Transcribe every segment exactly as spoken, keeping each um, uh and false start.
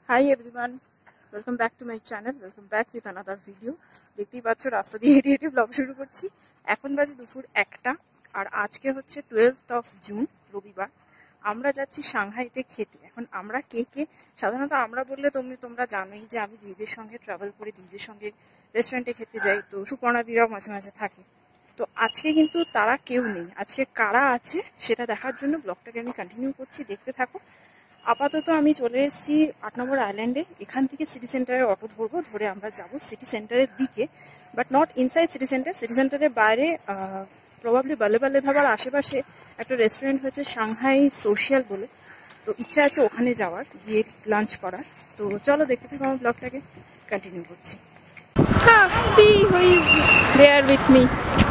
Hi everyone, welcome back to my channel. Welcome back with another video. দেখতেই পাচ্ছ রাস্তা দিয়ে হেঁটে হেঁটে ব্লগ শুরু করছি। এখন বাজে দুপুর একটা আর আজকে হচ্ছে টুয়েলভথ অফ জুন রবিবার। আমরা যাচ্ছি সাংহাইতে খেতে। এখন আমরা কে কে সাধারণত আমরা বললে তুমি তোমরা জানোই যে আমি দিদিদের সঙ্গে ট্রাভেল করে দিদিদের সঙ্গে রেস্টুরেন্টে খেতে যাই, তো সুপর্ণাদিরাও মাঝে মাঝে থাকে। তো আজকে কিন্তু তারা কেউ নেই। আজকে কারা আছে সেটা দেখার জন্য ব্লগটাকে আমি কন্টিনিউ করছি, দেখতে থাকো। আপাতত আমি চলে এসেছি আট নম্বর আইল্যান্ডে। এখান থেকে সিটি সেন্টারে অটো ধরবো, ধরে আমরা যাব সিটি সেন্টারের দিকে, but not inside city centre. City সেন্টারের বাইরে প্রবাবলি বালে বালে ধাবার আশেপাশে একটা রেস্টুরেন্ট হয়েছে সাংহাই সোশিয়াল বলে, তো ইচ্ছা আছে ওখানে যাওয়ার, গিয়ে লাঞ্চ করার। তো চলো দেখতে থাকো, আমার ব্লগটাকে কন্টিনিউ করছি। হ্যাঁ, see who is there with me.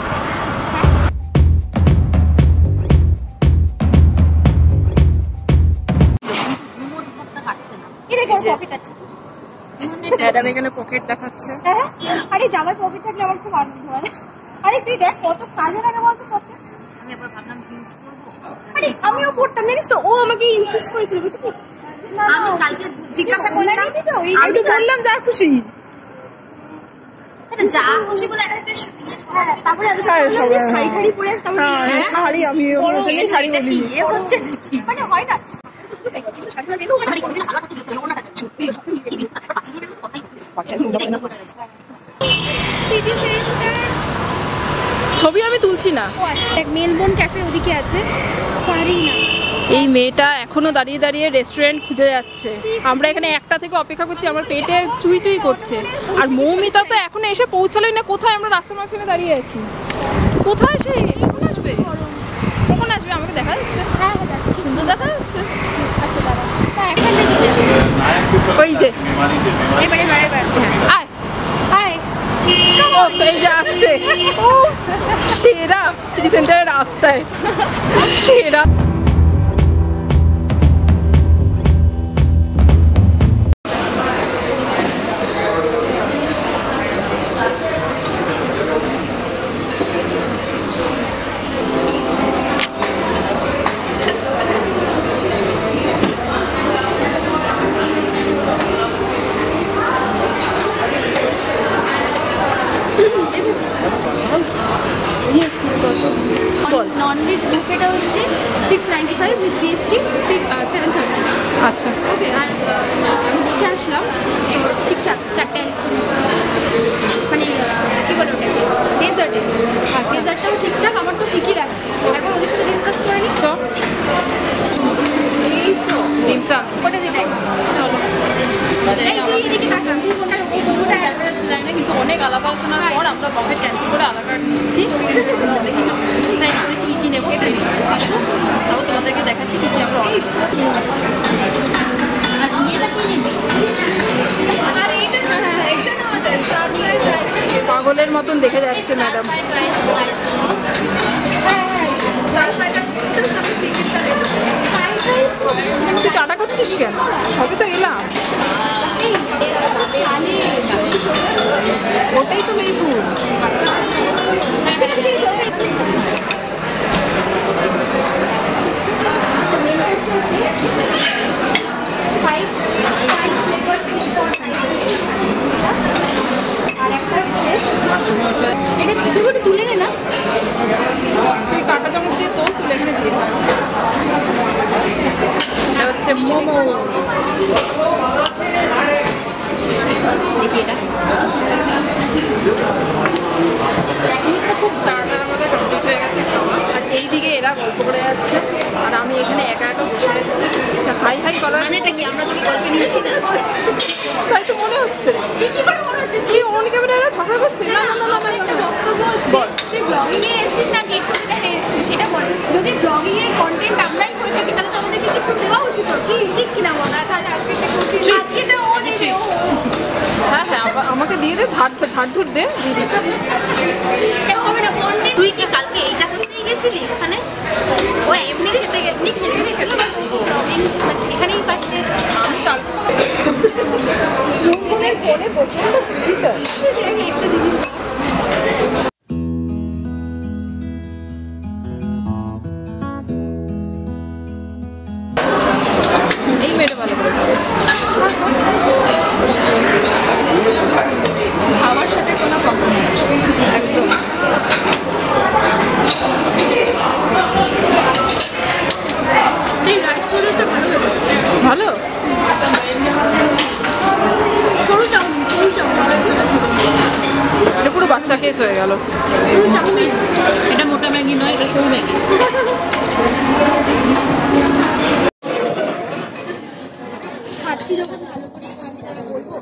Madam এখানে পকেট দেখাচ্ছে। আরে জামাই পকেট থাকলে আমার খুব আনন্দ হয়। আরে তুই দেখ কত কাজে লাগে বলতো পকেট। আমি আবার ভাবলাম জিন্স পরবো। আরে আমিও পরতাম, জানিস তো, ও আমাকে ইনসিস্ট করেছিল, বুঝলি? আমি কালকে জিজ্ঞাসা করলাম, আমি তো বললাম যা খুশি। আরে যা খুশি বলে একটা বেশ তারপরে আমি শাড়ি ঠাড়ি পরে আসতাম। হ্যাঁ শাড়ি, আমি ওর জন্য শাড়ি বলি। এ হচ্ছে কি মানে হয় না ছবি আমি তুলছি না। মেলবোর্ন ক্যাফে ওদিকে আছে। এই মেয়েটা এখনো দাঁড়িয়ে দাঁড়িয়ে রেস্টুরেন্ট খুঁজে যাচ্ছে। আমরা এখানে একটা থেকে অপেক্ষা করছি, আমার পেটে চুই চুই করছে। আর মৌমিতা তো এখনো এসে পৌঁছালোই না। কোথায়? আমরা রাস্তার মাঝখানে দাঁড়িয়ে আছি। কোথায় সে? কখন আসবে? কখন আসবে? আমাকে দেখা যাচ্ছে? হ্যাঁ সুন্দর দেখা যাচ্ছে। আচ্ছা দাঁড়া, এখানে ওই যে এবারে এবারে এবারে আয় আয়, এই যে আসছে সেরা সিটি সেন্টারের রাস্তায়, সেরা। ননভেজ বুফেটা হচ্ছে six ninety five with GST seven thirty. আচ্ছা ওকে। আর আমি দেখে আসলাম ঠিকঠাক চারটে আইসক্রিম আছে, মানে কী বলে ওটা ডেজার্টে। আর ডেজার্টটাও ঠিকঠাক, আমার তো ঠিকই লাগছে। এখন ওদের সাথে ডিসকাস করে নিচ্ছ। এই তো ওটা যে দেখ, চলো এদিকে তাকান। তুই কোনটা কোনটা দেখা যাচ্ছে জানি না, কিন্তু অনেক আলাপ আলোচনার পর আমরা পকেট ক্যান্সেল করে আলাদা কার্ড নিচ্ছি। আমরা অনেক কিছু ডিসাইড করেছি কী কী নেবো। আসো তারপর তোমাদেরকে দেখাচ্ছি কী কী আমরা অর্ডার করছি। আর ইয়েটা কি নিবি? পাগলের মতন দেখে যাচ্ছে ম্যাডাম। তুই টাটা করছিস কেন? সবই তো এলাম। ওটাই তো মেয়েপুর। তুলে নে না, তুই কাঁটা চামচ দিয়ে তো তুলে এখানে দিয়ে। এটা হচ্ছে মোমো। দেখি এটা খুব তাড়াতাড়ির মধ্যে কমপ্লিট হয়ে গেছে খাওয়া। আর এইদিকে এরা গল্প করে যাচ্ছে আর আমি এখানে একা একা বসে আছি। হাই হাই করার মানে এটা কি আমরা তোকে গল্পে নিচ্ছি না? তাই তো মনে হচ্ছে। কি অন ক্যামেরা এরা ঝগড়া করছে? না না না না, আমার একটা বক্তব্য হচ্ছে, তুই ব্লগিং এ এসেছিস না গেট টুগেদারে এসেছিস সেটা বল। যদি ব্লগিং এর কন্টেন্ট আমরাই করে থাকি তাহলে তো আমাদেরকে কিছু দেওয়া উচিত। কি ঠিক কিনা বল? তাহলে আজকে আজকেটা ও দেবে। হ্যাঁ হ্যাঁ আমাকে দিয়ে দে, ধার ধার ধর দে, দিয়ে দিচ্ছি। তুই কি কালকে এইটা করতেই গেছিলি ওখানে? ও এমনি খেতে গেছিলি? খেতে গেছিল যেখানেই পাচ্ছে। আমি কালকে ফোনে প্রচন্ড একটা জিনিস এই মেয়েটা ভালো করে কাঁচা কেস হয়ে গেল। এটা মোটা ম্যাগি নয়, এটা সরু ম্যাগি। খাচ্ছি যখন ভালো করে আমি তারা বলবো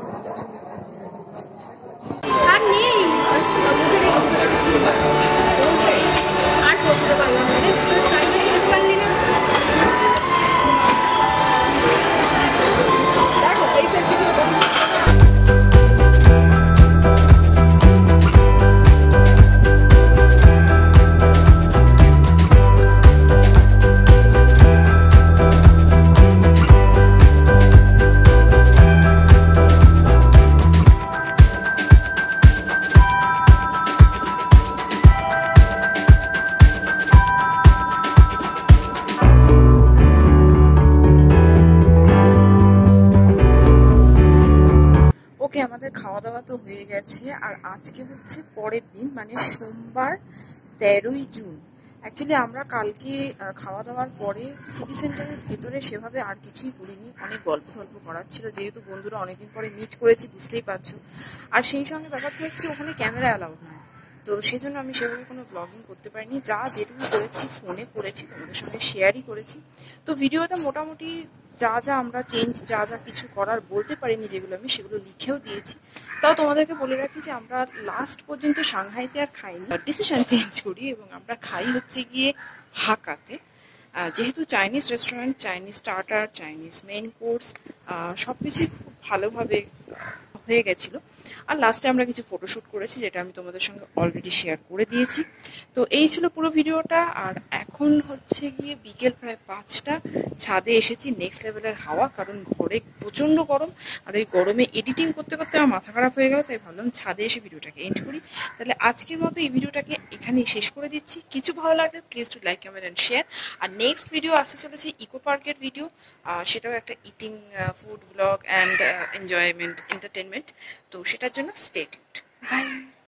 আর নেই আর করতে পারলাম না করতে পারলি না। দেখো এই সেলফি ওকে, আমাদের খাওয়া দাওয়া তো হয়ে গেছে। আর আজকে হচ্ছে পরের দিন, মানে সোমবার তেরোই জুন। অ্যাকচুয়ালি আমরা কালকে খাওয়া দাওয়ার পরে সিটি সেন্টারের ভেতরে সেভাবে আর কিছুই করিনি, অনেক গল্প টল্প করার ছিল, যেহেতু বন্ধুরা অনেকদিন পরে মিট করেছি, বুঝতেই পারছো। আর সেই সঙ্গে ব্যাপারটা হচ্ছে ওখানে ক্যামেরা অ্যালাউড নয়, তো সেই জন্য আমি সেভাবে কোনো ব্লগিং করতে পারিনি। যা যেটুকু করেছি ফোনে করেছি, তোমাদের সঙ্গে শেয়ারই করেছি। তো ভিডিওতে মোটামুটি যা যা আমরা চেঞ্জ, যা যা কিছু করার বলতে পারিনি যেগুলো, আমি সেগুলো লিখেও দিয়েছি। তাও তোমাদেরকে বলে রাখি যে আমরা লাস্ট পর্যন্ত সাংহাইতে আর খাইনি, ডিসিশন চেঞ্জ করি এবং আমরা খাই হচ্ছে গিয়ে হাকাতে। যেহেতু Chinese restaurant, Chinese starter, Chinese main course সব কিছুই খুব ভালোভাবে হয়ে গেছিলো। আর লাস্টে আমরা কিছু ফটোশ্যুট করেছি, যেটা আমি তোমাদের সঙ্গে অলরেডি শেয়ার করে দিয়েছি। তো এই ছিল পুরো ভিডিওটা। আর এখন হচ্ছে গিয়ে বিকেল প্রায় পাঁচটা, ছাদে এসেছি, নেক্সট লেভেলের হাওয়া, কারণ ঘরে প্রচণ্ড গরম। আর ওই গরমে এডিটিং করতে করতে আমার মাথা খারাপ হয়ে গেল, তাই ভাবলাম ছাদে এসে ভিডিওটাকে এন্ড করি। তাহলে আজকের মতো এই ভিডিওটাকে এখানেই শেষ করে দিচ্ছি। কিছু ভালো লাগলে please to like, comment and share. আর নেক্সট ভিডিও আসতে চলেছে ইকো পার্কের ভিডিও, সেটাও একটা eating, food blog and enjoyment, entertainment. তো সেটার জন্য স্টে টিউনড। বাই।